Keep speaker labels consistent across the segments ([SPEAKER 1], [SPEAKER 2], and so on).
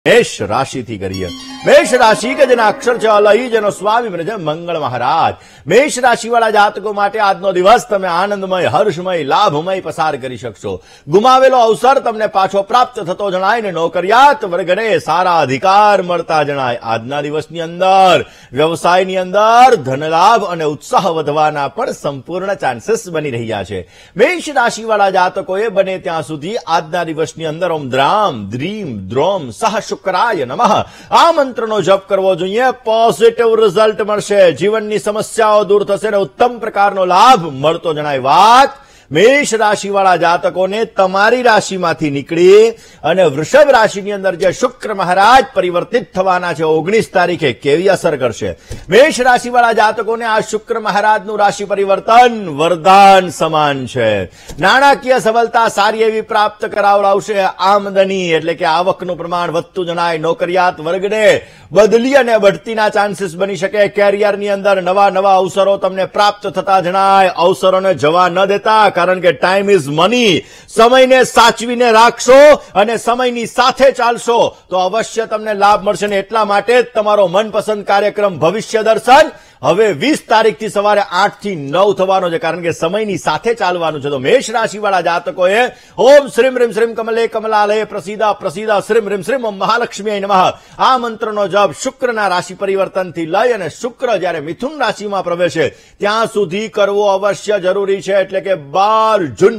[SPEAKER 1] મેષ રાશિથી કરીએ। મેષ રાશિ કે જેના અક્ષર છે અલઈ, જેનો સ્વામી બને છે મંગળ મહારાજ। મેષ રાશિવાળા જાતકો માટે આજનો દિવસ તમે આનંદમય, હર્ષમય, લાભમય પસાર કરી શકશો। ગુમાવેલો અવસર તમને પાછો પ્રાપ્ત થતો જણાય ને નોકરિયાત વર્ગને સારા અધિકાર મળતા જણાય। આજના દિવસની અંદર વ્યવસાયની અંદર ધનલાભ અને ઉત્સાહ વધવાના પણ સંપૂર્ણ ચાન્સીસ બની રહ્યા છે। મેષ રાશિવાળા જાતકોએ બને ત્યાં સુધી આજના દિવસની અંદર ઓમ દ્રામ દ્રીમ દ્રોમ સહ શુક્રાય નમઃ આ મંત્રનો જપ કરવો જોઈએ। પોઝિટિવ રિઝલ્ટ મળશે, જીવનની સમસ્યાઓ દૂર થશે અને ઉત્તમ પ્રકારનો લાભ મળતો જણાય। વાત મેષ રાશિવાળા જાતકોને તમારી રાશિમાંથી નીકળી અને વૃષભ રાશિની અંદર જે શુક્ર મહારાજ પરિવર્તિત થવાના છે 19 તારીખે કેવી અસર કરશે। મેષ રાશિવાળા જાતકોને આ શુક્ર મહારાજનું રાશિ પરિવર્તન વરદાન સમાન છે। નાણાકીય સફળતા સારી એવી પ્રાપ્ત કરાવડાવશે। આમદની એટલે કે આવકનું પ્રમાણ વધતું જણાય। નોકરિયાત વર્ગને બદલી અને બઢતીના ચાન્સીસ બની શકે। કેરિયરની અંદર નવા નવા અવસરો તમને પ્રાપ્ત થતા જણાય। અવસરોને જવા ન દેતા, કારણ કે ટાઈમ ઇઝ મની। સમયને સાચવીને રાખશો અને સમયની સાથે ચાલશો તો અવશ્ય તમને લાભ મળશે ને એટલા માટે જ તમારો મનપસંદ કાર્યક્રમ ભવિષ્ય દર્શન હવે 20 તારીખથી સવારે 8 થી 9 થવાનો છે, કારણ કે સમયની સાથે ચાલવાનું છે। તો મેષ રાશિવાળા જાતકોએ ઓમ શ્રીમ રીમ શ્રીમ કમલે કમલાલય પ્રસીદા પ્રસીદા શ્રીમ રીમ શ્રીમ ઓમ મહાલક્ષ્મી નમઃ આ મંત્રનો જપ શુક્રના રાશિ પરિવર્તનથી લઈ અને શુક્ર જ્યારે મિથુન રાશિમાં પ્રવેશે ત્યાં સુધી કરવો અવશ્ય જરૂરી છે। એટલે કે 12 જૂન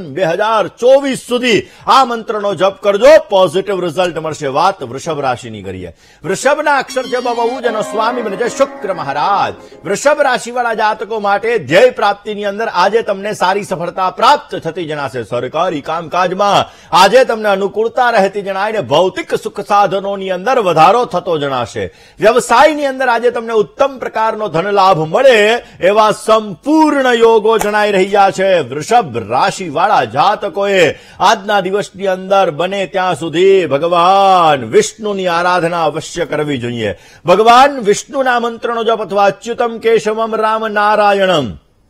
[SPEAKER 1] 2024 સુધી આ મંત્રનો જપ કરજો, પોઝિટિવ રિઝલ્ટ મળશે। વાત વૃષભ રાશિની કરીએ। વૃષભના અક્ષર છે બહુ, જેનો સ્વામી બને છે શુક્ર મહારાજ। વૃષભ રાશિવાળા જાતકો માટે ધ્યેય પ્રાપ્તિની અંદર આજે તમને સારી સફળતા પ્રાપ્ત થતી જણાશે। સરકારી કામકાજમાં આજે તમને અનુકૂળતા રહેતી જણાય ને ભૌતિક સુખ સાધનોની અંદર વધારો થતો જણાશે। વ્યવસાયની અંદર આજે તમને ઉત્તમ પ્રકારનો ધન લાભ મળે એવા સંપૂર્ણ યોગો જણાઈ રહ્યા છે। વૃષભ રાશિવાળા જાતકોએ આજના દિવસની અંદર બને ત્યાં સુધી ભગવાન વિષ્ણુની આરાધના અવશ્ય કરવી જોઈએ। ભગવાન વિષ્ણુના મંત્રનો જપ અથવા અચ્યુતમ કેશવમ રામ નારાયણમ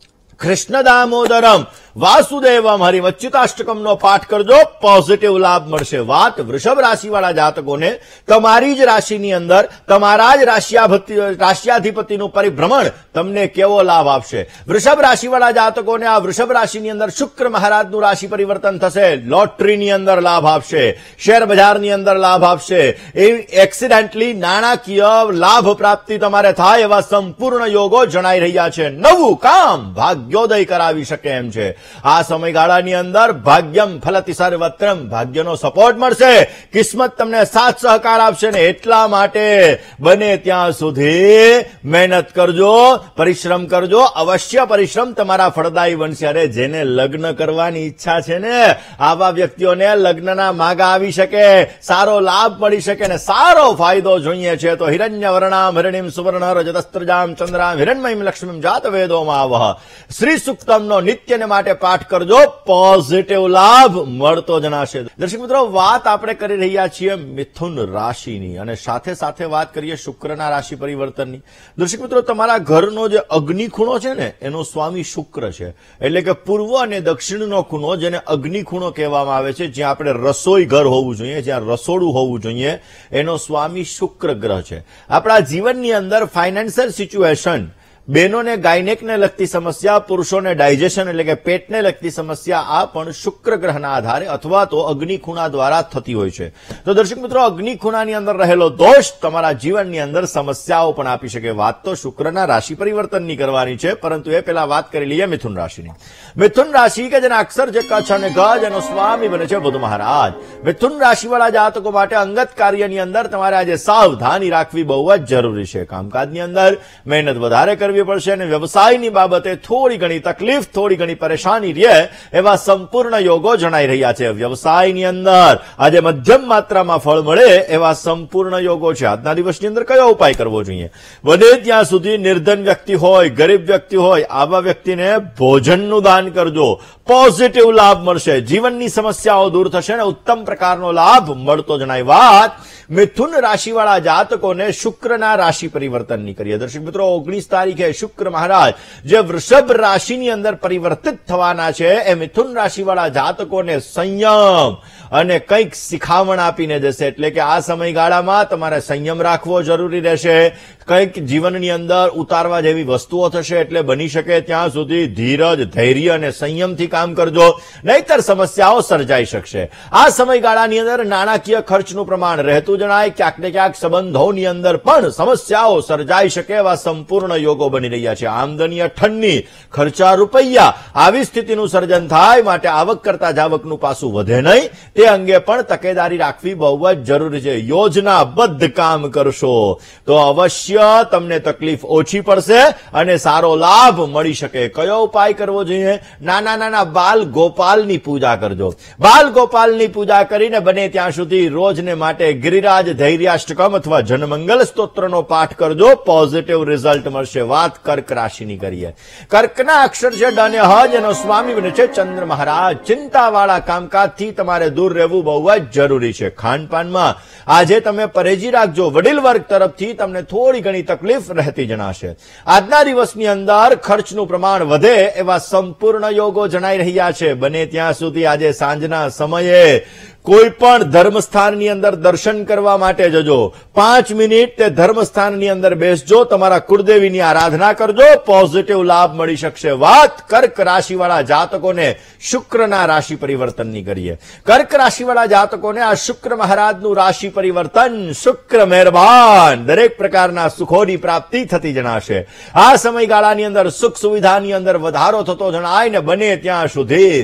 [SPEAKER 1] કૃષ્ણ દામોદરમ વાસુદેવમ હરિમ અચ્યુતાષ્ટકમનો પાઠ કરજો, પોઝિટિવ લાભ મળશે। વાત વૃષભ રાશિવાળા જાતકોને તમારી જ રાશિની અંદર તમારા જ રાશિયાધિપતિનું પરિભ્રમણ તમને કેવો લાભ આપશે। વૃષભ રાશિવાળા જાતકોને આ વૃષભ રાશિની અંદર શુક્ર મહારાજનું રાશિ પરિવર્તન થશે। લોટરીની અંદર લાભ આપશે, શેર બજારની અંદર લાભ આપશે, એક્સિડેન્ટલી નાણાકીય લાભ પ્રાપ્તિ તમારે થાય એવા સંપૂર્ણ યોગો જણાઈ રહ્યા છે। નવું કામ ભાગ્યોદય કરાવી શકે એમ છે। આ સમયગાળાની અંદર ભાગ્યમ ફલતિ સર્વત્રમ ભાગ્યનો સપોર્ટ મળશે, કિસ્મત તમને સાથ સહકાર આપશે ને એટલા માટે બને ત્યાં સુધી મહેનત કરજો, પરિશ્રમ કરજો। અવશ્ય પરિશ્રમ તમારા ફળદાયી બનશે। અરે જેને લગ્ન કરવાની ઈચ્છા છે ને આવા વ્યક્તિઓને લગ્નના માગા આવી શકે, સારો લાભ મળી શકે ને સારો ફાયદો જોઈએ છે તો હિરણ્ય વર્ણામ હિરણ્યમ સુવર્ણ રજતસ્ત્રજામ ચંદ્રામ હિરણમયમ લક્ષ્મીમ જાત વેદોમાં આવહ શ્રી સુક્તમનો નિત્યને માટે પાઠ કરજો, પોઝિટિવ લાભ મળતો જણાશે। દર્શક મિત્રો, વાત આપણે કરી રહ્યા છીએ મિથુન રાશિની અને સાથે સાથે વાત કરીએ શુક્રના રાશિ પરિવર્તનની। દર્શક મિત્રો, તમારા ઘરનો જે અગ્નિ ખૂણો છે ને એનો સ્વામી શુક્ર છે। એટલે કે પૂર્વ અને દક્ષિણનો ખૂણો, જેને અગ્નિ ખૂણો કહેવામાં આવે છે, જ્યાં આપણે રસોઈ ઘર હોવું જોઈએ, જ્યાં રસોડું હોવું જોઈએ, એનો સ્વામી શુક્ર ગ્રહ છે। આપણા જીવનની અંદર ફાઇનાન્શિયલ સિચ્યુએશન, બહેનોને ગાયનેકને લગતી સમસ્યા, પુરુષોને ડાયજેશન એટલે કે પેટને લગતી સમસ્યા આ પણ શુક્ર ગ્રહના આધારે અથવા તો અગ્નિ ખૂણા દ્વારા થતી હોય છે। તો દર્શક મિત્રો, અગ્નિ ખૂણાની અંદર રહેલો દોષ તમારા જીવનની અંદર સમસ્યાઓ પણ આપી શકે। વાત તો શુક્રના રાશિ પરિવર્તનની કરવાની છે, પરંતુ એ પહેલા વાત કરી લઈએ મિથુન રાશિની। મિથુન રાશિ કે જેના અક્ષર છે કચ્છ અને ગજ, એનો સ્વામી બને છે બુધ મહારાજ। મિથુન રાશિવાળા જાતકો માટે અંગત કાર્યની અંદર તમારે આજે સાવધાની રાખવી બહુ જ જરૂરી છે। કામકાજની અંદર મહેનત વધારે કરવી પડશે અને વ્યવસાયની બાબતે થોડી ઘણી તકલીફ, થોડી ઘણી પરેશાની રહે એવા સંપૂર્ણ યોગો જણાઈ રહ્યા છે। વ્યવસાયની અંદર આજે મધ્યમ માત્રામાં ફળ મળે એવા સંપૂર્ણ યોગો છે। આજના દિવસની અંદર કયો ઉપાય કરવો જોઈએ? બને ત્યાં સુધી નિર્ધન વ્યક્તિ હોય, ગરીબ વ્યક્તિ હોય, આવા વ્યક્તિને ભોજનનું દાન કરજો, પોઝિટિવ લાભ મળશે, જીવનની સમસ્યાઓ દૂર થશે અને ઉત્તમ પ્રકારનો લાભ મળતો જણાય। વાત મિથુન રાશિવાળા જાતકોને શુક્રના રાશિ પરિવર્તનની કરીએ। દર્શક મિત્રો, 19 તારીખે તારીખે શુક્ર મહારાજ જે વૃષભ રાશિની અંદર પરિવર્તિત થવાના છે એ મિથુન રાશિવાળા જાતકોને સંયમ અને કંઈક શિખામણ આપીને જશે. એટલે કે આ સમયગાળામાં તમારે સંયમ રાખવો જરૂરી રહેશે. કંઈક જીવનની અંદર ઉતારવા જેવી વસ્તુઓ થશે, એટલે બની શકે ત્યાં સુધી ધીરજ, ધૈર્ય અને સંયમથી કામ કરજો, નહીતર સમસ્યાઓ સર્જાઈ શકશે. આ સમયગાળાની અંદર નાણાકીય ખર્ચનું પ્રમાણ રહેતું જણાય. ક્યાંક ને ક્યાંક સંબંધોની અંદર પણ સમસ્યાઓ સર્જાઈ શકે એવા સંપૂર્ણ યોગો બની રહ્યા છે. આમદની અઠન્ની, ખર્ચા રૂપિયા, આવી સ્થિતિનું સર્જન થાય. માટે આવક કરતા જાવકનું પાસું વધે નહીં, તે અંગે પણ તકેદારી રાખવી બહુ જ જરૂરી છે. યોજનાબદ્ધ કામ કરશો તો અવશ્ય તમને તકલીફ ઓછી પડશે અને સારો લાભ મળી શકે. કયો ઉપાય કરવો જોઈએ? નાના નાના બાલ ગોપાલની પૂજા કરજો. બાલ ગોપાલની પૂજા કરીને બને ત્યાં સુધી રોજને માટે ગિરિરાજ ધૈર્યાષ્ટકમ અથવા જનમંગલ સ્તોત્રનો પાઠ કરજો. પોઝિટિવ રિઝલ્ટ મળશે. વાત કર્ક રાશિની કરીએ. કર્કના અક્ષર છે ડ અને હ, જેનો સ્વામી બને છે ચંદ્ર મહારાજ. ચિંતાવાળા કામકાજથી તમારે દૂર રહેવું બહુ જ જરૂરી છે. ખાનપાનમાં આજે તમે પરેજી રાખજો. વડીલ વર્ગ તરફથી તમને થોડી ઘણી તકલીફ રહેતી જણાશે. આજના દિવસની અંદર ખર્ચનું પ્રમાણ વધે એવા સંપૂર્ણ યોગો જણાઈ રહ્યા છે. બને ત્યાં સુધી આજે સાંજના સમયે કોઈ પણ ધર્મસ્થાનની અંદર દર્શન કરવા માટે જજો. 5 મિનિટ તે ધર્મસ્થાનની અંદર બેસજો, તમારા કુળદેવીની આરાધના કરજો. પોઝિટિવ લાભ મળી શકશે. વાત કર્ક રાશિવાળા જાતકોને શુક્રના રાશિ પરિવર્તનની કરીએ. કર્ક રાશિવાળા જાતકોને આ શુક્ર મહારાજનું રાશિ પરિવર્તન, શુક્ર મહેરબાન, દરેક પ્રકારના સુખોની પ્રાપ્તિ થતી જણાશે. આ સમયગાળાની અંદર સુખ સુવિધાની અંદર વધારો થતો જણાય ને બને ત્યાં સુધી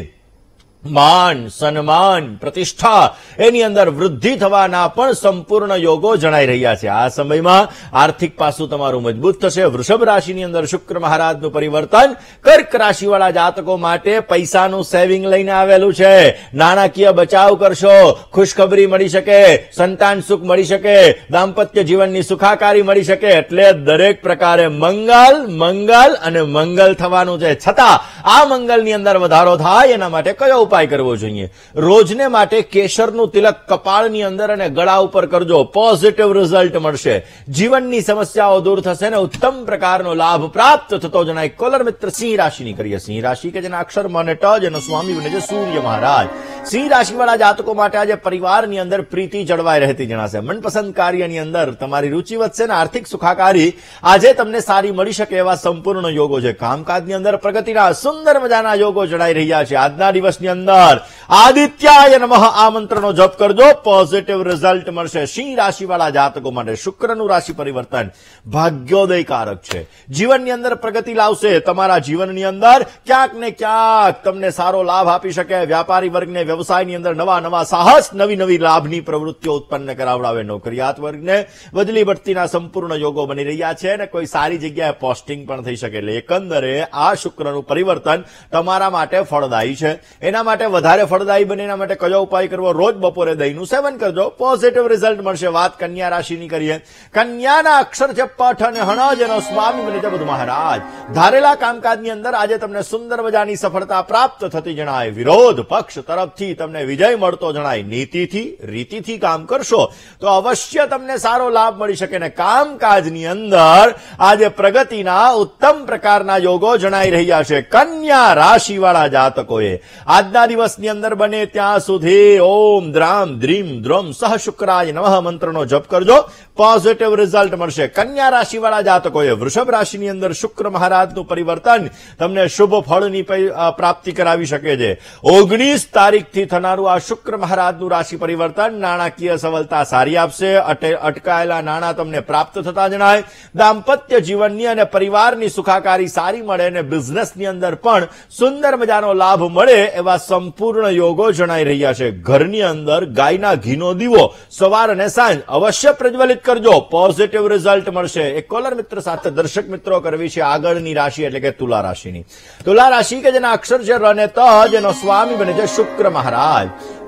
[SPEAKER 1] માન, સન્માન, પ્રતિષ્ઠા એની અંદર વૃદ્ધિ થવાના પણ સંપૂર્ણ યોગો જણાઈ રહ્યા છે. આ સમયમાં આર્થિક પાસું તમારું મજબૂત થશે. વૃષભ રાશિની અંદર શુક્ર મહારાજનું પરિવર્તન કર્ક રાશિવાળા જાતકો માટે પૈસાનું સેવિંગ લઈને આવેલું છે. નાણાકીય બચાવ કરશો, ખુશખબરી મળી શકે, સંતાન સુખ મળી શકે, દાંપત્ય જીવનની સુખાકારી મળી શકે. એટલે દરેક પ્રકારે મંગલ, મંગલ અને મંગલ થવાનું છે. છતાં આ મંગલની અંદર વધારો થાય એના માટે કયો ઉપાય કરવો જોઈએ? રોજને માટે કેસરનું તિલક કપાળની અંદર અને ગળા ઉપર કરજો. પોઝિટિવ રિઝલ્ટ મળશે. જીવનની સમસ્યાઓ દૂર થશે અને ઉત્તમ પ્રકારનો લાભ પ્રાપ્ત થતો જણાય. કોલર મિત્ર સિંહ રાશિની કરીએ. સિંહ રાશિ કે જેના અક્ષર મ અને ટ, જેનો સ્વામી બને છે સૂર્ય મહારાજ. સિંહ રાશિવાળા જાતકો માટે આજે પરિવારની અંદર પ્રીતિ જળવાઈ રહેતી જણાશે. મનપસંદ કાર્યની અંદર તમારી રુચિ વધશે અને આર્થિક સુખાકારી આજે તમને સારી મળી શકે એવા સંપૂર્ણ યોગો છે. કામકાજની અંદર પ્રગતિના સુંદર મજાના યોગો જણાઈ રહ્યા છે. આજના દિવસની અંદર આદિત્યાય નમઃ આ મંત્રનો જપ કરજો. પોઝિટિવ રિઝલ્ટ મળશે. સિંહ રાશિવાળા જાતકો માટે શુક્રનું રાશિ પરિવર્તન ભાગ્યોદયકારક છે. જીવનની અંદર પ્રગતિ લાવશે. તમારા જીવનની અંદર ક્યાંક ને ક્યાંક તમને સારો લાભ આપી શકે. વ્યાપારી વર્ગને વ્યવસાયની અંદર નવા નવા સાહસ, નવી નવી લાભની પ્રવૃત્તિઓ ઉત્પન્ન કરાવડાવે. નોકરિયાત વર્ગને બદલી બઢતીના સંપૂર્ણ યોગો બની રહ્યા છે અને કોઈ સારી જગ્યાએ પોસ્ટિંગ પણ થઈ શકે. એટલે એકંદરે આ શુક્રનું પરિવર્તન તમારા માટે ફળદાયી છે. એના માટે વધારે ફળદાયી બને એના માટે કયો ઉપાય કરવો? રોજ બપોરે દહીંનું સેવન કરજો. પોઝિટિવ રિઝલ્ટ મળશે. વાત કન્યા રાશિની કરીએ. કન્યાના અક્ષર છે પઠ અને હણ, જેનો સ્વામી બને છે બુધ મહારાજ. ધારેલા કામકાજની અંદર આજે તમને સુંદર મજાની સફળતા પ્રાપ્ત થતી જણાય. વિરોધ પક્ષ તરફથી તમને વિજય મળતો જણાય. નીતિથી, રીતિથી કામ કરશો તો અવશ્ય તમને સારો લાભ મળી શકે. ને કામકાજની અંદર આજે પ્રગતિના ઉત્તમ પ્રકારના યોગો જણાઈ રહ્યા છે. કન્યા રાશિવાળા જાતકોએ આજના દિવસની અંદર બને ત્યાં સુધી ઓમ દ્રામ દ્રીમ દ્રમ સહ શુક્રાય નમઃ મંત્રનો જપ કરજો. પોઝિટિવ રિઝલ્ટ મળશે. કન્યા રાશિવાળા જાતકોએ વૃષભ રાશિની અંદર શુક્ર મહારાજનું પરિવર્તન તમને શુભ ફળની પ્રાપ્તિ કરાવી શકે છે. 19 તારીખથી થનારું આ શુક્ર મહારાજનું રાશિ પરિવર્તન નાણાકીય સફળતા સારી આપશે. અટકાયેલા નાણાં તમને પ્રાપ્ત થતા જણાય. દાંપત્ય જીવનની અને પરિવારની સુખાકારી સારી મળે અને બિઝનેસની અંદર પણ સુંદર મજાનો લાભ મળે એવા સંપૂર્ણ યોગો જણાઈ રહ્યા છે. ઘરની અંદર ગાયના ઘીનો દીવો સવાર અને સાંજ અવશ્ય પ્રજ્વલિત કરજો. પોઝિટિવ રિઝલ્ટ મળશે. એક કોલર મિત્ર સાથે દર્શક મિત્રો કરવી છે આગળની રાશિ એટલે કે તુલા રાશિની. તુલા રાશિ કે જેના અક્ષર છે ર અને ત, જેનો સ્વામી બને છે શુક્ર મહારાજ.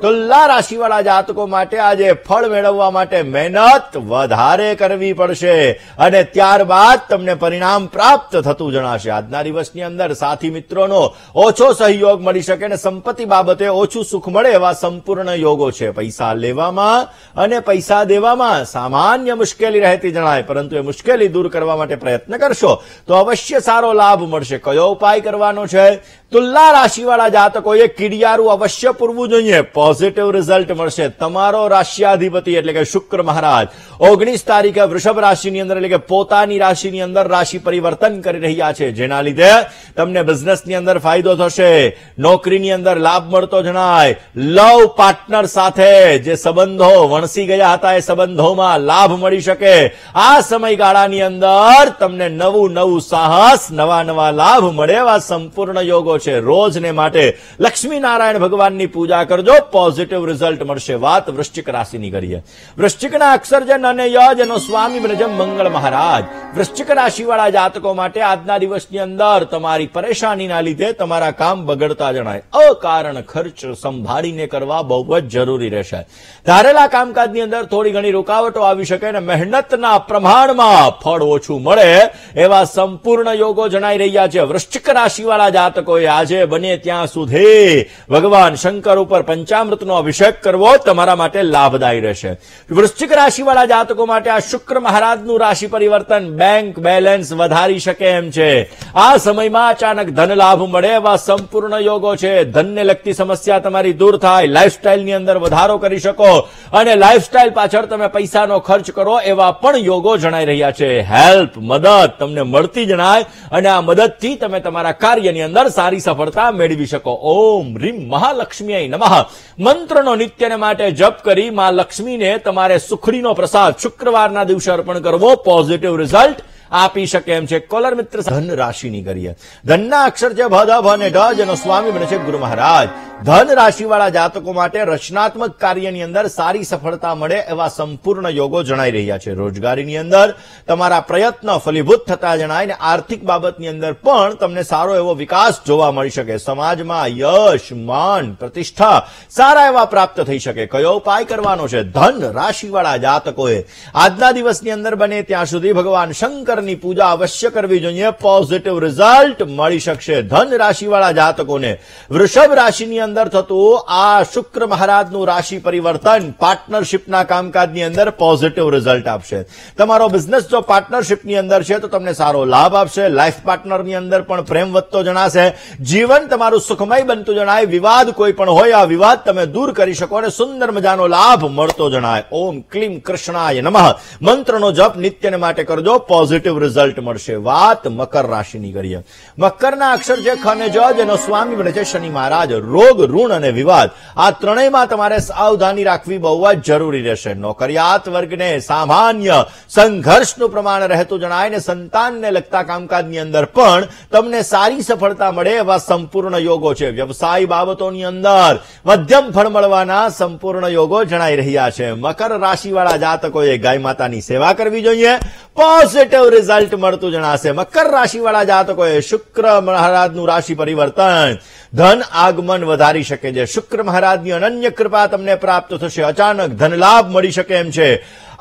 [SPEAKER 1] તુલા રાશિવાળા જાતકો માટે આજે ફળ મેળવવા માટે મહેનત વધારે કરવી પડશે અને ત્યારબાદ તમને પરિણામ પ્રાપ્ત થતું જણાશે. આજના દિવસની અંદર સાથી મિત્રોનો ઓછો સહયોગ મળી શકે અને સંપત્તિ બાબતે ઓછું સુખ મળે એવા સંપૂર્ણ યોગો છે. પૈસા લેવામાં અને પૈસા દેવામાં સામાન્ય મુશ્કેલી રહેતી જણાય, પરંતુ એ મુશ્કેલી દૂર કરવા માટે પ્રયત્ન કરશો તો અવશ્ય સારો લાભ મળશે. કયો ઉપાય કરવાનો છે? તુલા રાશિવાળા જાતકોએ કીડિયારું અવશ્ય પૂરવું જોઈએ. પોઝિટિવ રિઝલ્ટ મળશે. તમારો રાશિયાધિપતિ એટલે કે શુક્ર મહારાજ 19 તારીખે વૃષભ રાશિની અંદર એટલે કે પોતાની રાશિની અંદર રાશિ પરિવર્તન કરી રહ્યા છે, જેના લીધે તમને બિઝનેસની અંદર ફાયદો થશે. નોકરીની અંદર લાભ મળતો જણાય. લવ પાર્ટનર સાથે જે સંબંધો વણસી ગયા હતા એ સંબંધોમાં લાભ મળી શકે. આ સમયગાળાની અંદર તમને નવું સાહસ, નવા લાભ મળે એવા સંપૂર્ણ યોગો છે. રોજને માટે લક્ષ્મી નારાયણ ભગવાનની પૂજા કરજો, પોઝિટિવ રિઝલ્ટ મળશે. વાત વૃશ્ચિક રાશિની કરીએ. વૃશ્ચિકના અક્ષર છે ન અને ય, જેનો સ્વામી બને મંગળ મહારાજ. વૃશ્ચિક રાશિવાળા જાતકો માટે આજના દિવસની અંદર તમારી પરેશાનીના લીધે તમારા કામ બગડતા જણાય. અકારણ ખર્ચ સંભાળીને કરવા બહુ જ જરૂરી રહેશે. ધારેલા કામકાજની અંદર થોડી ઘણી રૂકાવટો આવી શકે અને મહેનતના પ્રમાણમાં ફળ ઓછું મળે એવા સંપૂર્ણ યોગો જણાઈ રહ્યા છે. વૃશ્ચિક રાશિવાળા જાતકોએ આજે બને ત્યાં સુધી ભગવાન શંકર ઉપર પંચામૃતનો અભિષેક કરવો તમારા માટે લાભદાયી રહેશે. વૃશ્ચિક રાશિવાળા જાતકો માટે આ શુક્ર મહારાજનું રાશિ પરિવર્તન બેંક બેલેન્સ વધારી શકે એમ છે. આ સમયમાં અચાનક ધન લાભ મળે એવા સંપૂર્ણ યોગો છે. ધનને લગતી સમસ્યા તમારી દૂર થાય. લાઈફસ્ટાઈલની અંદર વધારો કરી શકો અને લાઈફસ્ટાઈલ પાછળ તમે પૈસાનો ખર્ચ કરો એવા પણ યોગો જણાઈ રહ્યા છે. હેલ્પ, મદદ તમને મળતી જણાય અને આ મદદથી તમે તમારા કાર્યની અંદર સારી સફળતા મેળવી શકો. ઓમ રીમ મહાલક્ષ્મી નમઃ મંત્રનો નિત્યને માટે જપ કરી મા લક્ષ્મીને તમારે સુખડીનો પ્રસાદ શુક્રવારના દિવસે અર્પણ કરવો પોઝિટિવ રિઝલ્ટ આપી શકે એમ છે. કોલર મિત્ર ધન રાશિની કરીએ. ધનના અક્ષર છે ભ, ધ, ભ અને ઢ, જેનો સ્વામી બને છે ગુરુ મહારાજ. ધન રાશિવાળા જાતકો માટે રચનાત્મક કાર્યની અંદર સારી સફળતા મળે એવા સંપૂર્ણ યોગો જણાઈ રહ્યા છે. રોજગારીની અંદર તમારા પ્રયત્ન ફલીભૂત થતા જણાય અને આર્થિક બાબતની અંદર પણ તમને સારો એવો વિકાસ જોવા મળી શકે. સમાજમાં યશ, માન, પ્રતિષ્ઠા સારા એવા પ્રાપ્ત થઈ શકે. કયો ઉપાય કરવાનો છે? ધન રાશિવાળા જાતકોએ આજના દિવસની અંદર બને ત્યાં સુધી ભગવાન શંકરની પૂજા અવશ્ય કરવી જોઈએ. પોઝિટિવ રિઝલ્ટ મળી શકશે. ધન રાશિવાળા જાતકોને વૃષભ રાશિની અંદર થતું આ શુક્ર મહારાજનું રાશિ પરિવર્તન પાર્ટનરશિપના કામકાજની અંદર પોઝિટિવ રિઝલ્ટ આપશે. તમારો બિઝનેસ જો પાર્ટનરશિપની અંદર છે તો તમને સારો લાભ આપશે. લાઈફ પાર્ટનરની અંદર પણ પ્રેમ વધતો જણાશે. જીવન તમારું સુખમય બનતું જણાય. વિવાદ કોઈ પણ હોય આ વિવાદ તમે દૂર કરી શકો અને સુંદર મજાનો લાભ મળતો જણાય. ઓમ ક્લીમ કૃષ્ણાય નમઃ મંત્રનો જપ નિત્યને માટે કરજો, પોઝિટિવ રિઝલ્ટ મળશે. વાત મકર રાશિની કરીએ. મકરના અક્ષર છે ખ અને જ, જેનો સ્વામી બને છે શનિ મહારાજ. રોગ, ઋણ અને વિવાદ આ ત્રણેયમાં તમારે સાવધાની રાખવી બહુ જ જરૂરી રહેશે. નોકરિયાત વર્ગને સામાન્ય સંઘર્ષનું પ્રમાણ રહેતું જણાય ને સંતાનને લગતા કામકાજની અંદર પણ તમને સારી સફળતા મળે એવા સંપૂર્ણ યોગો છે. વ્યવસાય બાબતોની અંદર મધ્યમ ફળ મળવાના સંપૂર્ણ યોગો જણાઈ રહ્યા છે. મકર રાશિવાળા જાતકોએ ગાય માતાની સેવા કરવી જોઈએ. પોઝિટિવ રિઝલ્ટ મળતું જણાશે. મકર રાશિવાળા જાતકોએ શુક્ર મહારાજનું રાશિ પરિવર્તન ધન આગમન વધારી શકે છે. શુક્ર મહારાજની અનન્ય કૃપા તમને પ્રાપ્ત થશે. અચાનક ધન લાભ મળી શકે એમ છે.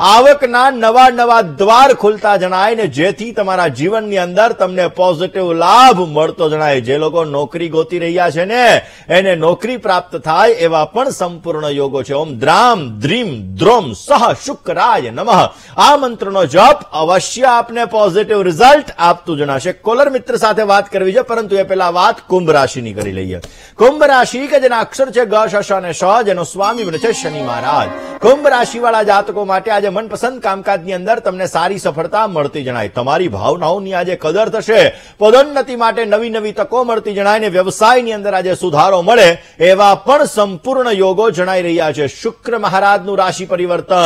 [SPEAKER 1] આવકના નવા દ્વાર ખુલતા જણાય ને જેથી તમારા જીવનની અંદર તમને પોઝિટિવ લાભ મળતો જણાય. જે લોકો નોકરી ગોતી રહ્યા છે ને એને નોકરી પ્રાપ્ત થાય એવા પણ સંપૂર્ણ યોગો છે. ઓમ દ્રામ દ્રીમ દ્રોમ સહ શુક્રાય નમઃ આ મંત્રનો જપ અવશ્ય આપને પોઝિટિવ રિઝલ્ટ આપતું જણાશે. કોલર મિત્ર સાથે વાત કરવી છે, પરંતુ એ પહેલા વાત કુંભ રાશિની કરી લઈએ. કુંભ રાશિ કે જેના અક્ષર છે ગ, શ અને શ, જેનો સ્વામી બને છે શનિ મહારાજ. કુંભ રાશિવાળા જાતકો માટે આજે મનપસંદ કામકાજની અંદર તમને સારી સફળતા મળતી જણાય. તમારી ભાવનાઓની આજે કદર થશે. પદોન્નતિ માટે નવી તકો મળતી જણાય ને વ્યવસાયની અંદર આજે સુધારો મળે એવા પણ સંપૂર્ણ યોગો જણાઈ રહ્યા છે. શુક્ર મહારાજનું રાશિ પરિવર્તન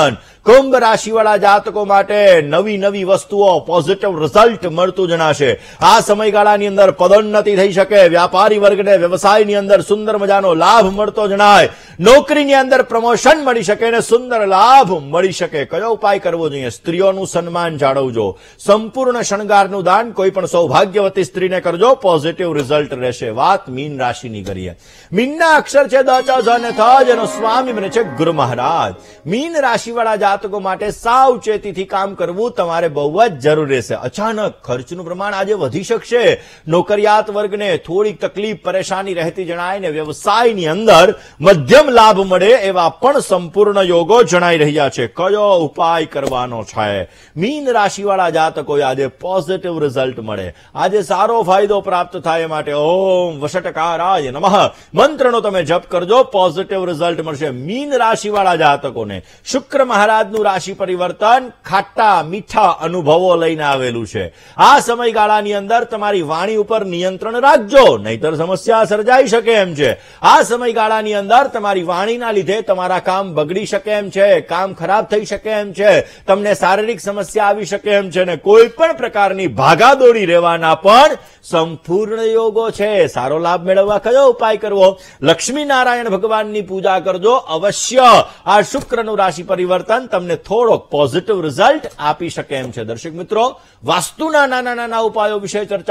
[SPEAKER 1] કુંભ રાશિવાળા જાતકો માટે નવી નવી વસ્તુઓ પોઝિટિવ રિઝલ્ટ મળતું જણાશે. આ સમયગાળાની અંદર પદોન્નતિ થઈ શકે. વ્યાપારી વર્ગને વ્યવસાયની અંદર સુંદર મજાનો લાભ મળતો જણાય. નોકરીની અંદર પ્રમોશન મળી શકે અને સુંદર લાભ મળી શકે. કયો ઉપાય કરવો જોઈએ? સ્ત્રીઓનું સન્માન જાળવજો. સંપૂર્ણ શણગારનું દાન કોઈ પણ સૌભાગ્યવતી સ્ત્રીને કરજો. પોઝિટિવ રિઝલ્ટ રહેશે. વાત મીન રાશિની કરીએ. મીનના અક્ષર છે દ, ચ, જ અને થ, જેનો સ્વામી બને છે ગુરુ મહારાજ. મીન રાશિવાળા જાતકો માટે સાવચેતીથી કામ કરવું તમારે બહુ જ જરૂર રહેશે. અચાનક ખર્ચનું પ્રમાણ આજે વધી શકશે. નોકરિયાત વર્ગને થોડીક તકલીફ પરેશાની રહેતી જણાય ને વ્યવસાયની અંદર મધ્યમ લાભ મળે એવા પણ સંપૂર્ણ યોગો જણાઈ રહ્યા છે. કયો ઉપાય કરવાનો છે? મીન રાશિવાળા જાતકો આજે પોઝિટિવ રિઝલ્ટ મળે. આજે સારો ફાયદો પ્રાપ્ત થાય માટે ઓમ વશટકારાય નમઃ મંત્રનો તમે જપ કરજો. પોઝિટિવ રિઝલ્ટ મળશે. મીન રાશિવાળા જાતકોને શુક્ર મહારાજનું રાશિ પરિવર્તન ખાટા મીઠા અનુભવો લઈને આવેલું છે. આ સમયગાળાની અંદર તમારી વાણી ઉપર નિયંત્રણ રાખજો, નહીતર સમસ્યા સર્જાઈ શકે એમ છે. આ સમયગાળાની અંદર તમારી વાણીના લીધે તમારા કામ બગડી શકે એમ છે, કામ ખરાબ થઈ શકે એમ છે, તમને શારીરિક સમસ્યા આવી શકે એમ છે ને કોઈ પણ પ્રકારની ભાગાદોડી રહેવાના પણ સંપૂર્ણ યોગો છે. સારો લાભ મેળવવા કયો ઉપાય કરવો? લક્ષ્મી નારાયણ ભગવાનની પૂજા કરજો. અવશ્ય આ શુક્રનું રાશિ પરિવર્તન તમને થોડોક પોઝિટિવ રિઝલ્ટ આપી શકે એમ છે. દર્શક મિત્રો, વાસ્તુના નાના નાના ઉપાયો વિશે ચર્ચા